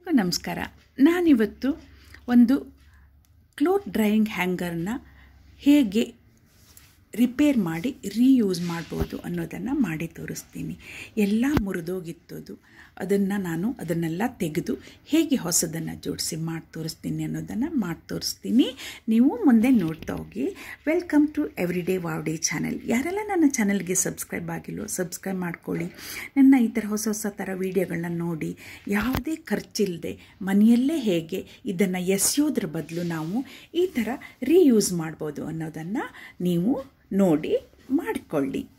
ಎಲ್ಲರಿಗೂ ನಮಸ್ಕಾರ. ನಾನಿವತ್ತು ಒಂದು ಕ್ಲೋತ್ ಡ್ರೈಯಿಂಗ್ ಹ್ಯಾಂಗರ್ನ ಹೇಗೆ ರಿಪೇರ್ ಮಾಡಿ ರೀಯೂಸ್ ಮಾಡ್ಬೋದು ಅನ್ನೋದನ್ನು ಮಾಡಿ ತೋರಿಸ್ತೀನಿ. ಎಲ್ಲ ಮುರಿದೋಗಿತ್ತದು, ಅದನ್ನೆಲ್ಲ ತೆಗೆದು ಹೇಗೆ ಹೊಸದನ್ನು ಜೋಡಿಸಿ ಮಾಡಿ ತೋರಿಸ್ತೀನಿ ಅನ್ನೋದನ್ನು ಮಾಡಿ ತೋರಿಸ್ತೀನಿ. ನೀವು ಮುಂದೆ ನೋಡ್ತಾ ಹೋಗಿ. Welcome to everyday wow day channel. ಯಾರೆಲ್ಲ ನನ್ನ ಚಾನೆಲ್ಗೆ ಸಬ್ಸ್ಕ್ರೈಬ್ ಆಗಿಲ್ಲೋ ಸಬ್ಸ್ಕ್ರೈಬ್ ಮಾಡ್ಕೊಳ್ಳಿ. ನನ್ನ ಈ ಥರ ಹೊಸ ಥರ ವೀಡಿಯೋಗಳನ್ನ ನೋಡಿ, ಯಾವುದೇ ಖರ್ಚಿಲ್ಲದೆ ಮನೆಯಲ್ಲೇ ಹೇಗೆ ಇದನ್ನು ಎಸೆಯೋದ್ರ ಬದಲು ನಾವು ಈ ಥರ ರೀಯೂಸ್ ಮಾಡ್ಬೋದು ಅನ್ನೋದನ್ನು ನೀವು ನೋಡಿ ಮಾಡಿಕೊಳ್ಳಿ.